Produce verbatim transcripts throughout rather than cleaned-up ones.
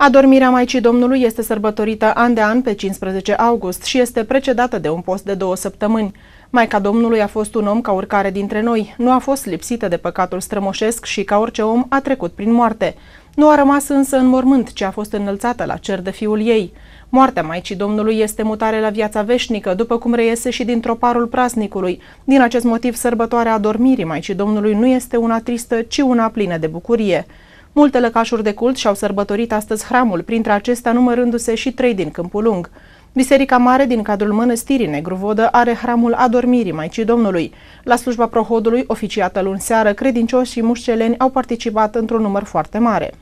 Adormirea Maicii Domnului este sărbătorită an de an pe cincisprezece august și este precedată de un post de două săptămâni. Maica Domnului a fost un om ca oricare dintre noi, nu a fost lipsită de păcatul strămoșesc și, ca orice om, a trecut prin moarte. Nu a rămas însă în mormânt, ci a fost înălțată la cer de Fiul ei. Moartea Maicii Domnului este mutare la viața veșnică, după cum reiese și din troparul praznicului. Din acest motiv, sărbătoarea adormirii Maicii Domnului nu este una tristă, ci una plină de bucurie. Multe lăcașuri de cult și-au sărbătorit astăzi hramul, printre acestea numărându-se și trei din Câmpul Lung. Biserica Mare din cadrul mănăstirii Negruvodă are hramul adormirii Maicii Domnului. La slujba prohodului, oficiată luni seară, credincioși și mușceleni au participat într-un număr foarte mare.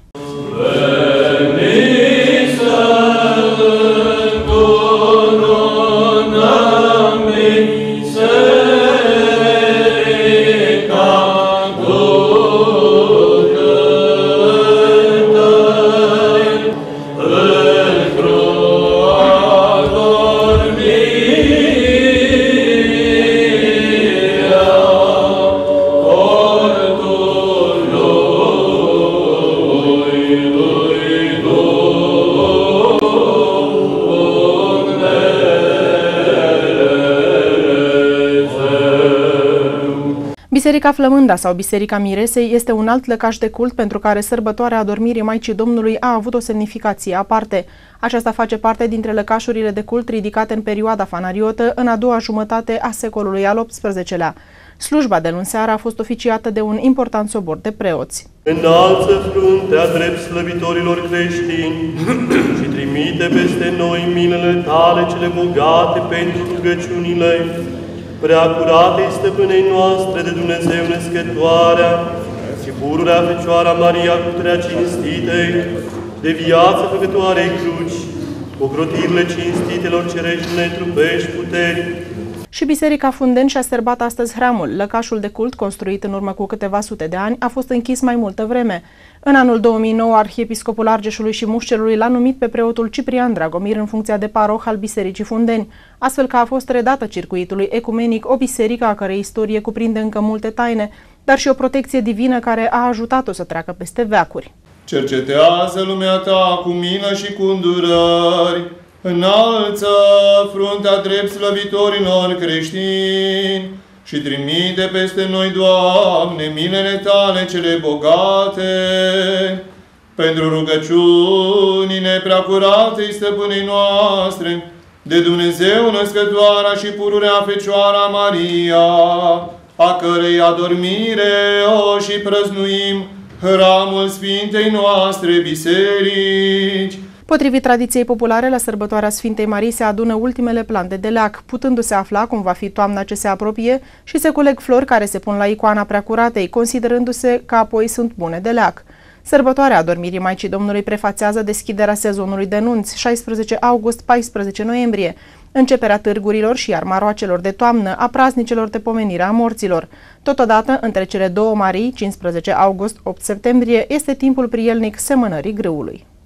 Biserica Flămânda sau Biserica Miresei este un alt lăcaș de cult pentru care sărbătoarea adormirii Maicii Domnului a avut o semnificație aparte. Aceasta face parte dintre lăcașurile de cult ridicate în perioada fanariotă, în a doua jumătate a secolului al optsprezecelea. Slujba de luni seara a fost oficiată de un important sobor de preoți. Înalță fruntea drept slăvitorilor creștini și trimite peste noi minele tale cele bogate pentru rugăciunile prea curatei stăpânei noastre de Dumnezeu născătoarea și pururea Fecioara Maria Cutrea Cinstitei, de viață făcătoarei cruci, ocrotirile cinstitelor cerești netrupești puteri. Și Biserica Fundeni și-a sărbat astăzi hramul. Lăcașul de cult, construit în urmă cu câteva sute de ani, a fost închis mai multă vreme. În anul două mii nouă, Arhiepiscopul Argeșului și Mușcelului l-a numit pe preotul Ciprian Dragomir în funcția de paroh al Bisericii Fundeni, astfel că a fost redată circuitului ecumenic o biserică a cărei istorie cuprinde încă multe taine, dar și o protecție divină care a ajutat-o să treacă peste veacuri. Cercetează lumea ta cu milă și cu îndurări, înalță fruntea drept slăvitorilor creștini și trimite peste noi, Doamne, milele tale cele bogate, pentru rugăciunile preacuratei stăpânei noastre, de Dumnezeu născătoarea și pururea Fecioara Maria, a cărei adormire o și prăznuim hramul Sfintei noastre biserici. Potrivit tradiției populare, la sărbătoarea Sfintei Marii se adună ultimele plante de leac, putându-se afla cum va fi toamna ce se apropie, și se culeg flori care se pun la icoana Preacuratei, considerându-se că apoi sunt bune de leac. Sărbătoarea adormirii Maicii Domnului prefațează deschiderea sezonului de nunți, șaisprezece august - paisprezece noiembrie, începerea târgurilor și armaroacelor de toamnă, a praznicelor de pomenire a morților. Totodată, între cele două Marii, cincisprezece august - opt septembrie, este timpul prielnic semănării grâului.